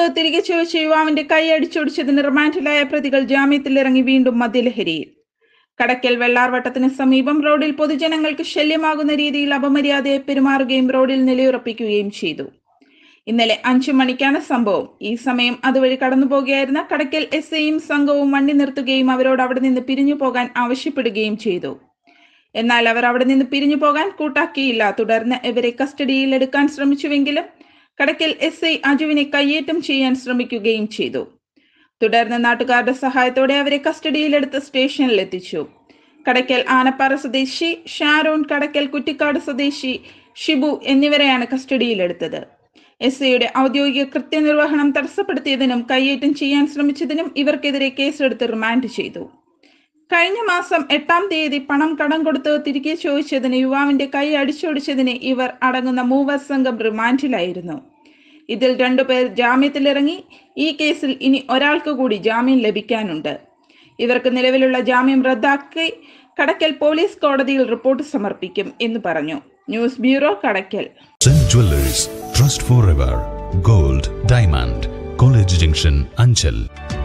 കൊടുത്ത് തിരികെ ചോദിച്ച യുവാവിന്റെ കൈ അടിച്ചൊടിച്ചതിന് റിമാൻഡിലായ പ്രതികൾ ജാമ്യത്തിലിറങ്ങി വീണ്ടും മദ്യലഹരിയിൽ. കടയ്ക്കൽ വെള്ളാർവട്ടത്തിന് സമീപം റോഡിൽ പൊതുജനങ്ങൾക്ക് ശല്യമാകുന്ന രീതിയിൽ അപമര്യാദയെ പെരുമാറുകയും റോഡിൽ നിലയുറപ്പിക്കുകയും ചെയ്തു. ഇന്നലെ 5 മണിക്കാണ് സംഭവം. ഈ സമയം അതുവഴി കടന്നുപോകുകയായിരുന്ന കടയ്ക്കൽ SIയും സംഘവും വണ്ടി നിർത്തുകയും അവരോട് അവിടെ നിന്ന് പിരിഞ്ഞു പോകാൻ ആവശ്യപ്പെടുകയും ചെയ്തു. എന്നാൽ അവർ അവിടെ നിന്ന് പിരിഞ്ഞു പോകാൻ കൂട്ടാക്കിയില്ല. തുടർന്ന് ഇവരെ കസ്റ്റഡിയിൽ എടുക്കാൻ ശ്രമിച്ചുവെങ്കിലും കടയ്ക്കൽ SI അജുവിനെ കയ്യേറ്റം ചെയ്യാൻ ശ്രമിക്കുകയും ചെയ്തു. തുടർന്ന് നാട്ടുകാരുടെ സഹായത്തോടെ അവരെ കസ്റ്റഡിയിലെടുത്ത് സ്റ്റേഷനിൽ എത്തിച്ചു. കടയ്ക്കൽ ആനപ്പാറ സ്വദേശി ഷാരോൺ, കടയ്ക്കൽ കുറ്റിക്കാട് സ്വദേശി ഷിബു എന്നിവരെയാണ് കസ്റ്റഡിയിലെടുത്തത്. SIയുടെ ഔദ്യോഗിക കൃത്യനിർവഹണം തടസ്സപ്പെടുത്തിയതിനും കയ്യേറ്റം ചെയ്യാൻ ശ്രമിച്ചതിനും ഇവർക്കെതിരെ കേസെടുത്ത് റിമാൻഡ് ചെയ്തു. കഴിഞ്ഞ മാസം 8-ാം തീയതി പണം കടം കൊടുത്ത് തിരികെ ചോദിച്ചതിന് യുവാവിന്റെ കൈ അടിച്ചൊടിച്ചതിന് ഇവർ അടങ്ങുന്ന 3 സംഘം റിമാൻഡിലായിരുന്നു. ഇതിൽ 2 പേർ ജാമ്യത്തിലിറങ്ങി. ഈ കേസിൽ ഇനി ഒരാൾക്ക് കൂടി ജാമ്യം ലഭിക്കാനുണ്ട്. ഇവർക്ക് നിലവിലുള്ള ജാമ്യം റദ്ദാക്കി കടയ്ക്കൽ പോലീസ് കോടതിയിൽ റിപ്പോർട്ട് സമർപ്പിക്കും എന്ന് പറഞ്ഞു. News bureau, Kadakkal. Saint jewellers, trust forever, gold, diamond, college junction, Anchal.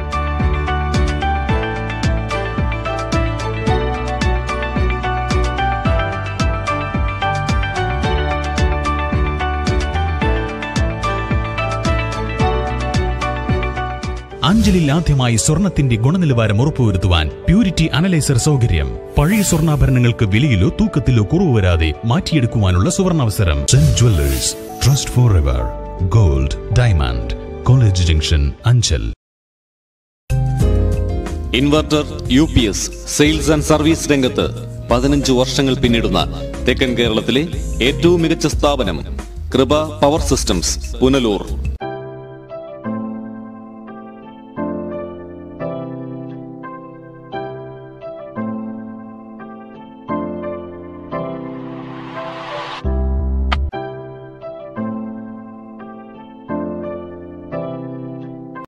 അഞ്ചലിൽ ആദ്യമായി സ്വർണത്തിന്റെ ഗുണനിലവാരം ഉറപ്പുവരുത്തുവാൻ പ്യൂരിറ്റി അനലൈസർ സൗകര്യം. പഴയ സ്വർണ്ണാഭരണങ്ങൾക്ക് വിലയിലോ തൂക്കത്തിലോ കുറവ് വരാതെ മാറ്റിയെടുക്കുവാനുള്ള സുവർണാവസരം. Saint jewellers, trust forever, gold, diamond, college junction, Anchal. Inverter UPS sales and service രംഗത്ത് 15 വർഷങ്ങൾ പിന്നിടുന്ന തെക്കൻ കേരളത്തിലെ ഏറ്റവും മികച്ച സ്ഥാപനം കൃപ പവർ സിസ്റ്റംസ്, പുനലൂർ.